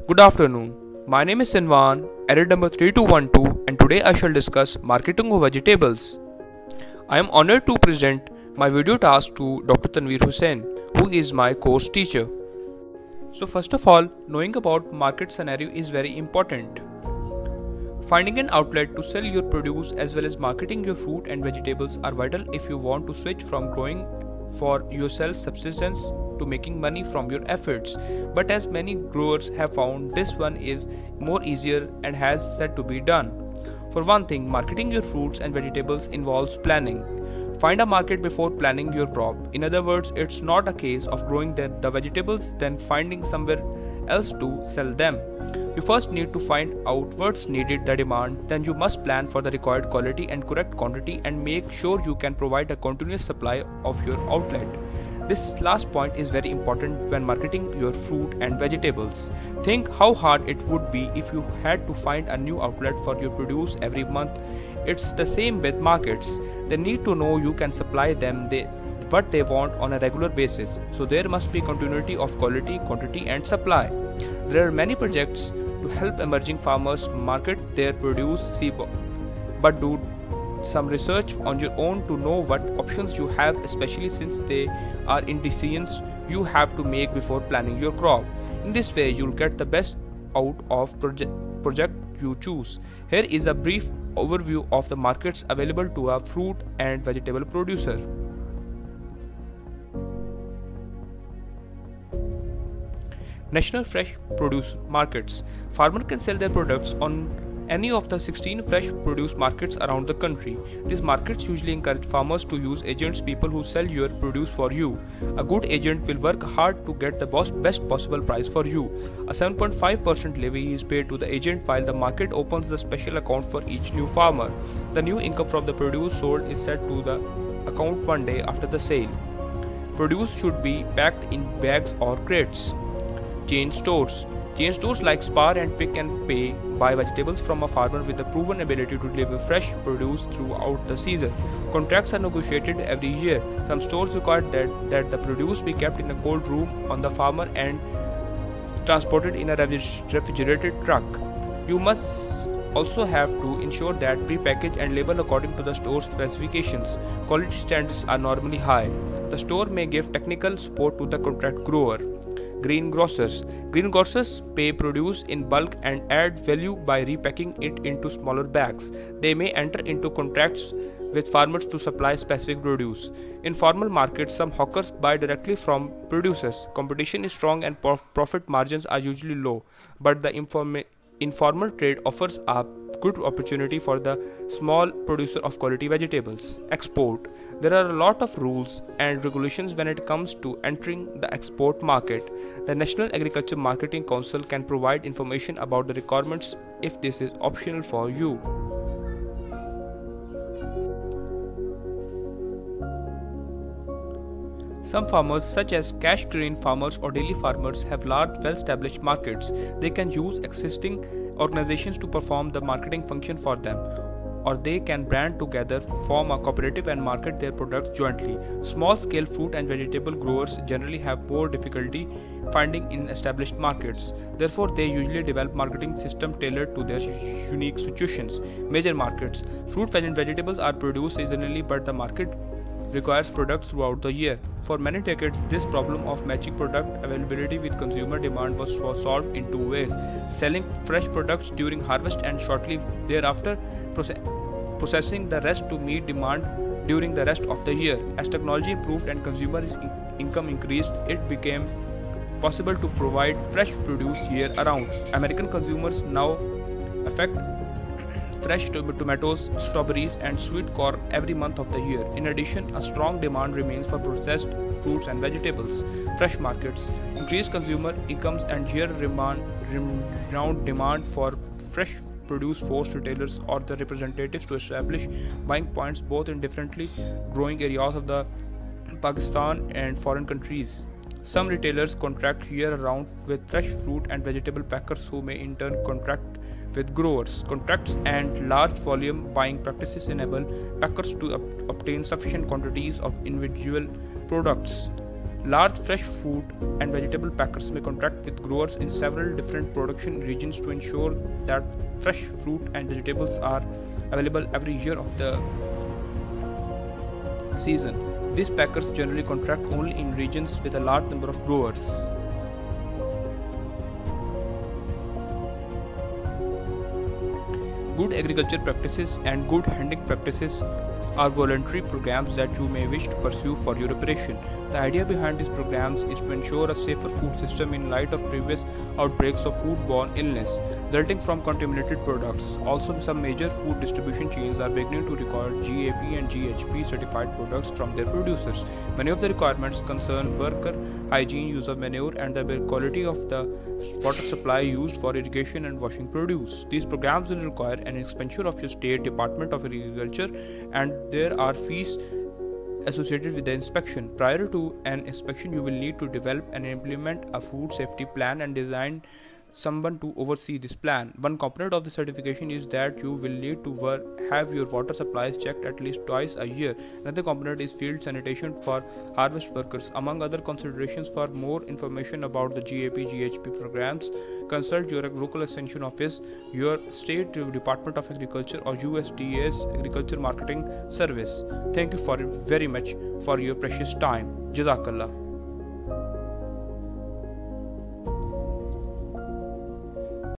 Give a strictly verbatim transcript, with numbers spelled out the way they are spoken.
Good afternoon. My name is Sinvan, edit number three two one two, and today I shall discuss marketing of vegetables. I am honored to present my video task to Doctor Tanveer Hussain, who is my course teacher. So first of all, knowing about market scenario is very important. Finding an outlet to sell your produce as well as marketing your fruit and vegetables are vital if you want to switch from growing for your self-subsistence to making money from your efforts. But as many growers have found, this one is more easier and has said to be done. For one thing, marketing your fruits and vegetables involves planning. Find a market before planning your crop. In other words, it's not a case of growing the, the vegetables then finding somewhere else to sell them. You first need to find out what's needed, the demand, then you must plan for the required quality and correct quantity and make sure you can provide a continuous supply of your outlet. This last point is very important when marketing your fruit and vegetables. Think how hard it would be if you had to find a new outlet for your produce every month. It's the same with markets. They need to know you can supply them they, what they want on a regular basis. So there must be continuity of quality, quantity and supply. There are many projects to help emerging farmers market their produce, see, but do some research on your own to know what options you have, especially since they are in decisions you have to make before planning your crop. In this way, you'll get the best out of project, project you choose. Here is a brief overview of the markets available to a fruit and vegetable producer. National Fresh Produce Markets. Farmers can sell their products on any of the sixteen fresh produce markets around the country. These markets usually encourage farmers to use agents, people who sell your produce for you. A good agent will work hard to get the best possible price for you. A seven point five percent levy is paid to the agent while the market opens the special account for each new farmer. The new income from the produce sold is set to the account one day after the sale. Produce should be packed in bags or crates. Chain stores. Chain stores like Spar and Pick and Pay buy vegetables from a farmer with a proven ability to deliver fresh produce throughout the season. Contracts are negotiated every year. Some stores require that, that the produce be kept in a cold room on the farmer and transported in a refrigerated truck. You must also have to ensure that pre-packaged and labeled according to the store's specifications. Quality standards are normally high. The store may give technical support to the contract grower. Greengrocers. Greengrocers pay produce in bulk and add value by repacking it into smaller bags. They may enter into contracts with farmers to supply specific produce. In formal markets, some hawkers buy directly from producers. Competition is strong and profit margins are usually low, but the informa informal trade offers a good opportunity for the small producer of quality vegetables. Export. There are a lot of rules and regulations when it comes to entering the export market. The National Agriculture Marketing Council can provide information about the requirements if this is optional for you. Some farmers, such as cash grain farmers or daily farmers, have large, well-established markets. They can use existing organizations to perform the marketing function for them, or they can brand together, form a cooperative and market their products jointly. Small-scale fruit and vegetable growers generally have more difficulty finding in established markets. Therefore, they usually develop marketing systems tailored to their unique situations. Major markets. Fruit and vegetables are produced seasonally, but the market requires products throughout the year. For many decades, this problem of matching product availability with consumer demand was solved in two ways: selling fresh products during harvest and shortly thereafter processing the rest to meet demand during the rest of the year. As technology improved and consumer income increased, it became possible to provide fresh produce year around. American consumers now affect fresh tomatoes, strawberries and sweet corn every month of the year. In addition, a strong demand remains for processed fruits and vegetables. Fresh markets. Increased consumer incomes and year-round demand for fresh produce forced retailers or the representatives to establish buying points both in differently growing areas of the Pakistan and foreign countries. Some retailers contract year-round with fresh fruit and vegetable packers who may in turn contract with growers. Contracts and large volume buying practices enable packers to ob obtain sufficient quantities of individual products. Large fresh fruit and vegetable packers may contract with growers in several different production regions to ensure that fresh fruit and vegetables are available every year of the season. These packers generally contract only in regions with a large number of growers. Good agriculture practices and good handling practices are voluntary programs that you may wish to pursue for your operation. The idea behind these programs is to ensure a safer food system in light of previous outbreaks of foodborne illness resulting from contaminated products. Also, some major food distribution chains are beginning to require G A P and G H P certified products from their producers. Many of the requirements concern worker hygiene, use of manure, and the quality of the water supply used for irrigation and washing produce. These programs will require an expenditure of your state Department of Agriculture, and there are fees associated with the inspection. Prior to an inspection, you will need to develop and implement a food safety plan and design someone to oversee this plan. One component of the certification is that you will need to work, have your water supplies checked at least twice a year. Another component is field sanitation for harvest workers. Among other considerations, for more information about the G A P G H P programs, consult your local extension office, your state Department of Agriculture, or U S D A's Agriculture Marketing Service. Thank you for very much for your precious time. Jazakallah.